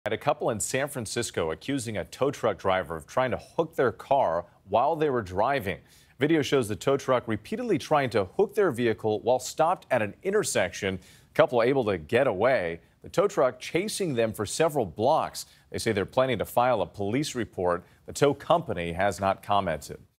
At a couple in San Francisco accusing a tow truck driver of trying to hook their car while they were driving. Video shows the tow truck repeatedly trying to hook their vehicle while stopped at an intersection. The couple able to get away. The tow truck chasing them for several blocks. They say they're planning to file a police report. The tow company has not commented.